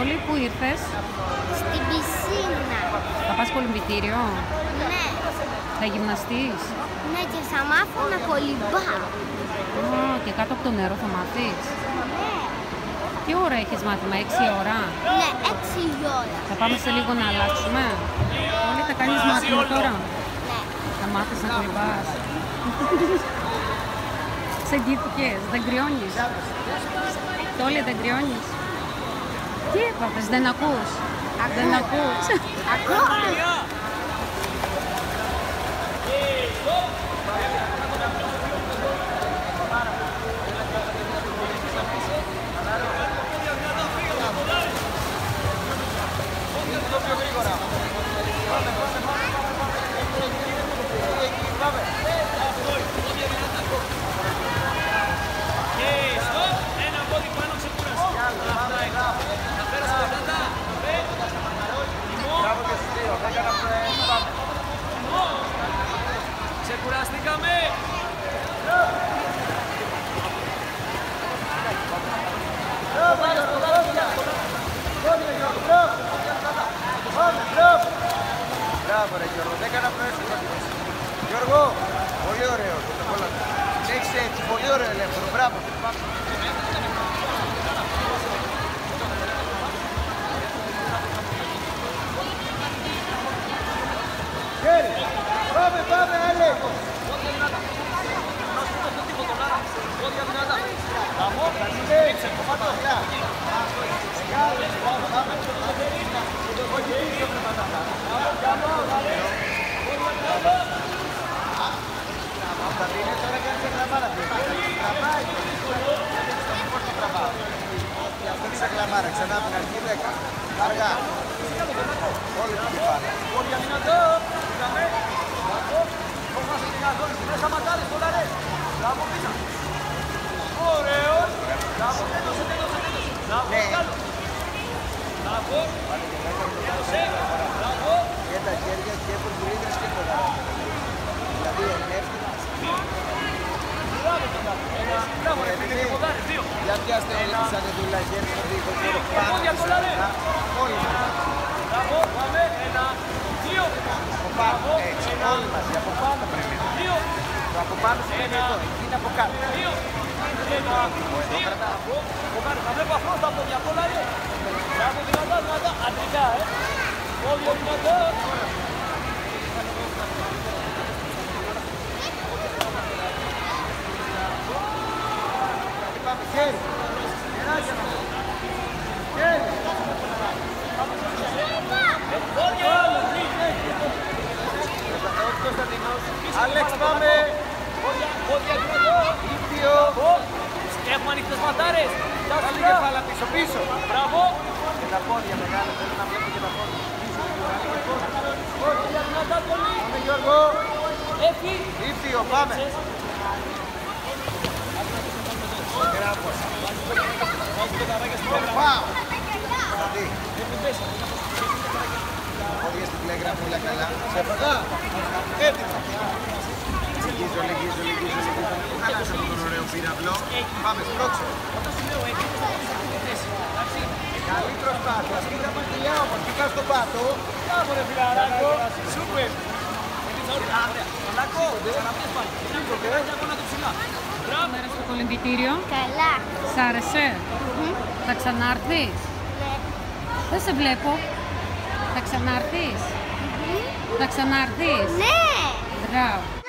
Νικόλη, πού ήρθες? Στην πισίνα. Θα πας κολυμβητήριο? Ναι. Θα γυμναστείς? Ναι, και θα μάθω να κολυμπάω. Και κάτω από το νερό θα μάθεις? Ναι. Τι ώρα έχεις μάθημα, 6 ώρα? Ναι, 6 η ώρα. Θα πάμε σε λίγο να αλλάξουμε. Όλοι θα κάνεις μάθημα τώρα? Ναι. Θα μάθεις να κολυμπάς. Ξεγγύθηκες, δεν κρυώνεις? Τόλια, δεν κρυώνεις? Τι έπαθες, δεν ακούς? Δεν ακούς? Ακόμα. Ξεκουραστήκαμε! Μπράβο ρε Γιώργο, δεν έκανα προέσου. Γιώργο, πολύ ωραίο. Έχεις έτσι, πολύ ωραίο ελεύθερο, μπράβο. Χέρι, πάμε, πάμε, άλλοι. Κλαμάρα, ξανά από την αρχή 10. Αργά. Όλοι την κεφάλαια. Πόδια δυνατό. Είδαμε. Μπράβο. Φοβάσαι την αγώνηση. Δεν σταματάρεις πολλά ρε. Μπράβο πίσα. Ωραίος. Μπράβο. Τέλωσε. Μπράβο. Καλό. Μπράβο. Τέλωσε. Μπράβο. Και τα χέρια και πουρπουρίδες και πολλά. Δηλαδή ενέφτει. Μπράβο ρε. Πήγε και ποδάρι. 2. Για πιάστε όλοι τις ανεδούλα χέρια στο δίκο. Πόδια πολλά ρε. Όλοι μας. Μπράβο. Πάμε. 1. 2. Από πάνω. Έτσι. Όλοι μας. Από πάνω πρέπει. 2. Το από πάνω σημαίνει εδώ. Εκεί είναι από κάτω. 2. Θα βλέπω αυτό στα πόδια. Πολλά ρε. Μπράβο δυνατά. Αντρικά Πόδια δυνατά. Χέρι. Χέρι. Άλεξ, πάμε. Πόδια δυνατά. Ήπιο. Έχουμε ανοιχτές ματάρες. Άλλη κεφάλα πίσω, πίσω. Μπράβο. Και τα πόδια μεγάλα, θέλω να βλέπω και τα πόδια. Πόδια δυνατά πολύ. Πάμε Γιώργο. Έφυ. Ήπιο, πάμε. Πάω. Δηλαδή. Πόδια στην πλέγρα μου, όλα καλά. Σε φαγά. Έτοιμο. Λυγίζω. Χάλασε από τον ωραίο πύραυλο. Πάμε, σπρώξε. Καλή προσπάθεια. Σκίτα μας δουλειά όμως. Κοίτα στον πάτο. Μπράβο ρε φιλαράκο. Σούπερ. Λάκο. Ξαναπιές πάλι. Περάσει ακόμα το ψηλά. Μέρα στο κολυμβητήριο. Καλά. Σ' άρεσε? Θα ξανάρθεις? Ναι. Δεν σε βλέπω. Θα ξανάρθεις? Θα ξανάρθεις? Ναι. Μπράβο.